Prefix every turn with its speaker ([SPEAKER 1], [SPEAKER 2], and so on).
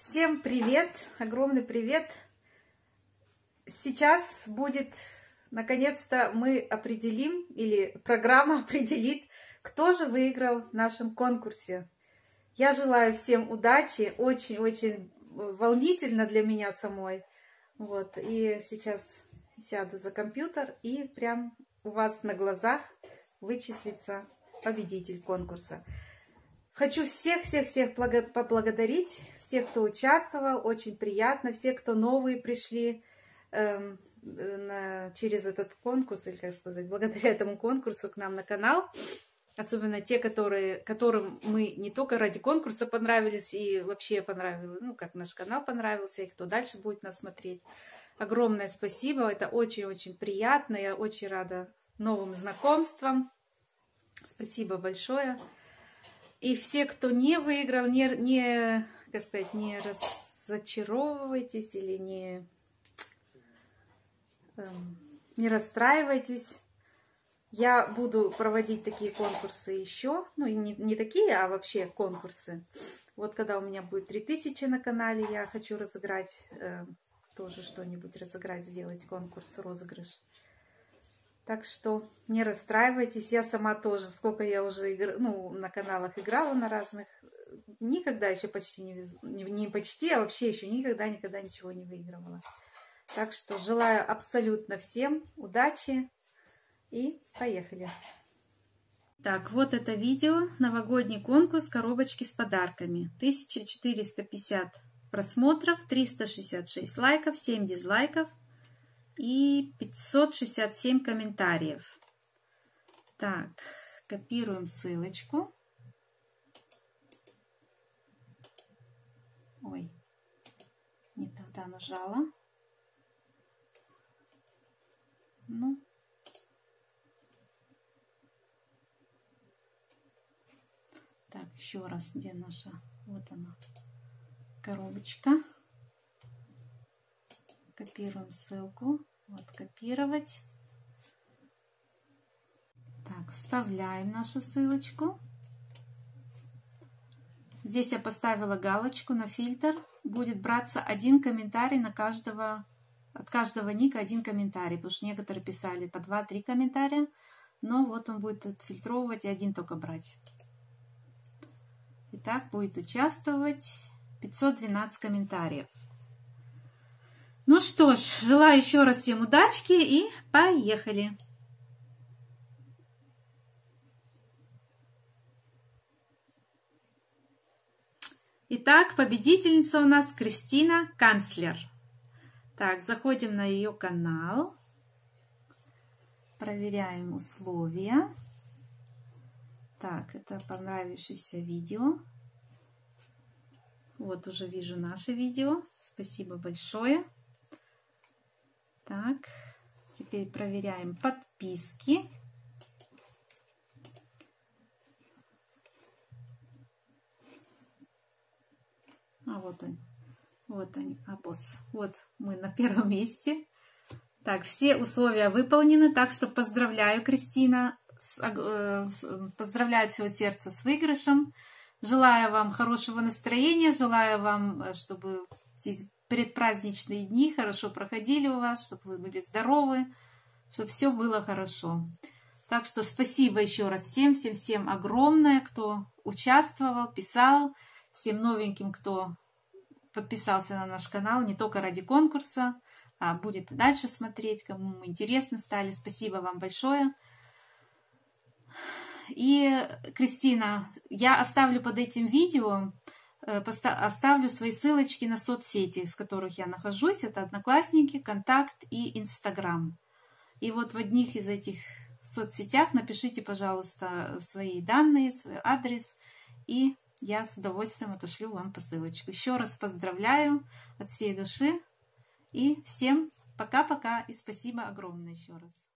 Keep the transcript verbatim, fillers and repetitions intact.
[SPEAKER 1] Всем привет, огромный привет. Сейчас будет, наконец-то, мы определим, или программа определит, кто же выиграл в нашем конкурсе. Я желаю всем удачи, очень-очень волнительно для меня самой. Вот, и сейчас сяду за компьютер, и прям у вас на глазах вычислится победитель конкурса. Хочу всех-всех-всех поблагодарить, всех, кто участвовал, очень приятно, все, кто новые пришли э, на, через этот конкурс, или, как сказать, благодаря этому конкурсу к нам на канал. Особенно те, которые, которым мы не только ради конкурса понравились, и вообще понравилось, ну, как наш канал понравился, и кто дальше будет нас смотреть. Огромное спасибо, это очень-очень приятно, я очень рада новым знакомствам. Спасибо большое. И все, кто не выиграл, не, не, как сказать, не разочаровывайтесь или не, эм, не расстраивайтесь. Я буду проводить такие конкурсы еще. Ну, не, не такие, а вообще конкурсы. Вот когда у меня будет три тысячи на канале, я хочу разыграть, э, тоже что-нибудь разыграть, сделать конкурс, розыгрыш. Так что не расстраивайтесь, я сама тоже, сколько я уже игр... ну, на каналах играла на разных, никогда еще почти не, вез... не, не почти, а вообще еще никогда-никогда ничего не выигрывала. Так что желаю абсолютно всем удачи и поехали. Так, вот это видео, новогодний конкурс коробочки с подарками. тысяча четыреста пятьдесят просмотров, триста шестьдесят шесть лайков, семь дизлайков и пятьсот шестьдесят семь комментариев. Так, копируем ссылочку. Ой, не тогда нажала. Ну. Так, еще раз, где наша? Вот она, коробочка. Копируем ссылку. Вот, копировать. Так, вставляем нашу ссылочку. Здесь я поставила галочку на фильтр. Будет браться один комментарий на каждого, от каждого ника один комментарий, потому что некоторые писали по два-три комментария, но вот он будет отфильтровывать и один только брать. Итак, будет участвовать пятьсот двенадцать комментариев. Ну что ж, желаю еще раз всем удачки и поехали! Итак, победительница у нас Кристина Канцлер. Так, заходим на ее канал, проверяем условия. Так, это понравившееся видео. Вот уже вижу наше видео. Спасибо большое. Так, теперь проверяем подписки. А вот он, вот они, апос. Вот мы на первом месте. Так, все условия выполнены, так что поздравляю, Кристина. Поздравляю от всего сердца с выигрышем. Желаю вам хорошего настроения, желаю вам, чтобы эти предпраздничные дни хорошо проходили у вас, чтобы вы были здоровы, чтобы все было хорошо. Так что спасибо еще раз всем, всем, всем огромное, кто участвовал, писал, всем новеньким, кто подписался на наш канал, не только ради конкурса, а будет и дальше смотреть, кому мы интересны стали. Спасибо вам большое. И, Кристина, я оставлю под этим видео, оставлю свои ссылочки на соцсети, в которых я нахожусь. Это Одноклассники, Контакт и Инстаграм. И вот в одних из этих соцсетях напишите, пожалуйста, свои данные, свой адрес, и я с удовольствием отошлю вам посылочку. Еще раз поздравляю от всей души. И всем пока-пока и спасибо огромное еще раз.